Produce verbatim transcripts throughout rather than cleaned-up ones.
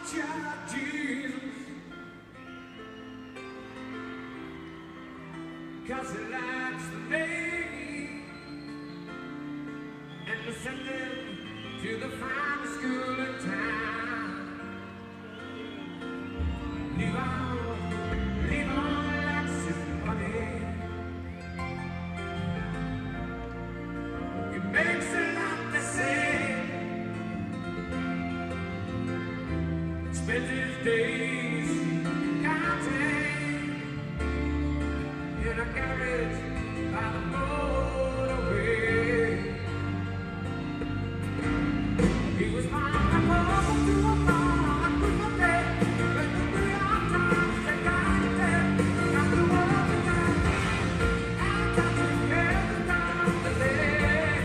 child Jesus, 'cause he likes the name, and to send him to the finest school in town. Levon, Levon likes his money. He makes a lot to say. Spends his days counting in a carriage by the motorway. He was my home to a farm on Christmas Day, when the New York Times said, "God is dead, got to walk the time, and got to get the time to live."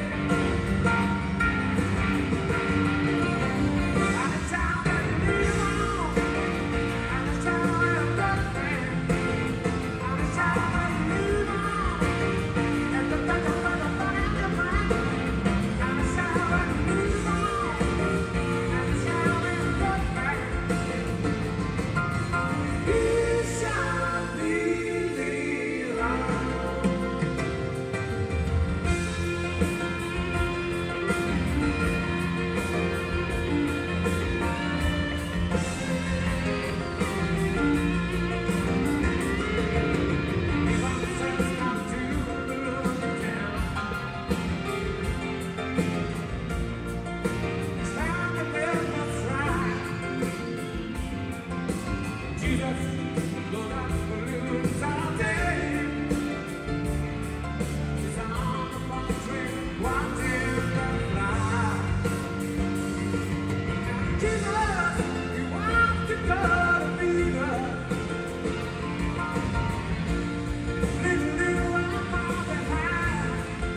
I'm a child that lives on, I'm a child that does friend, I'm a child that lives on, and the back of the fun and the fun. I'm a child that lives on, I'm a child that does friend. He shall be Levon. Levon says not to look down. It's time to live what's right. Jesus load up balloons all day. He's on the phone train watching them fly. Jesus, he wants to go to fever. Little, little one far behind.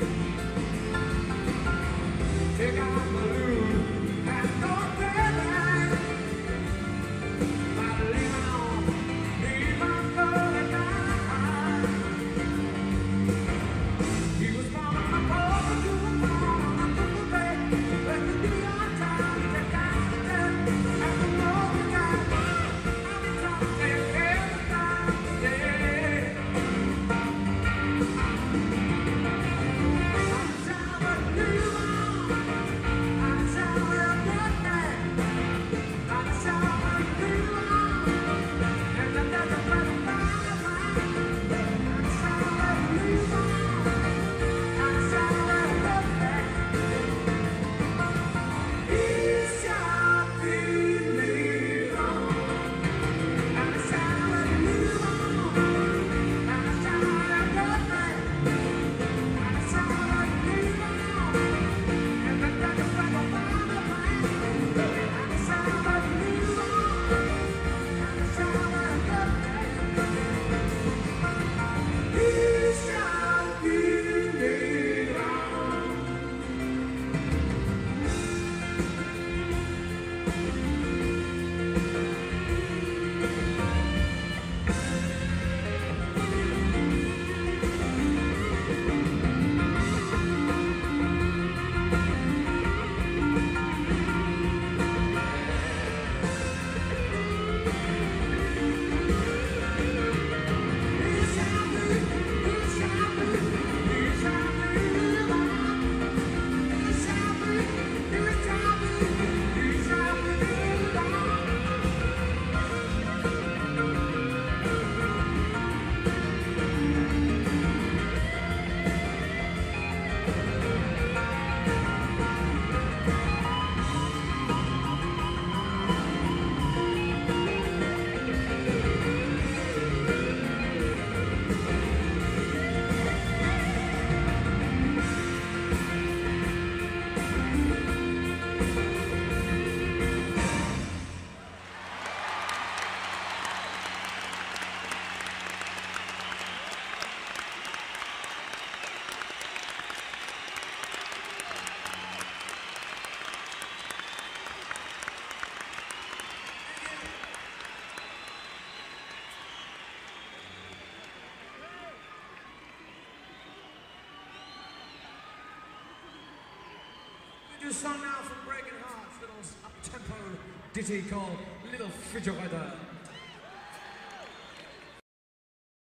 Take out the balloon and go deadline. By leaving on, Levon going down. He was born on a boat to a farm on a Christmas Day, when the New York Times said, "God is dead, and the Lord is alive." And the top said, "Every time today." I'm a child that lives on, I'm a child that does friend, I'm a child that lives on, and the death of my father mine. I'm a child that lives on, I'm a child that does friend. He shall be Levon. I'm a child that lives on, I'm a child that does friend. I'm a child that lives on, and the death of my father mine. I'm a child that lives on, I'm a child that does friend. He shall be Levon. do a song now from Breaking Hearts, little up-tempo ditty called little refrigerator.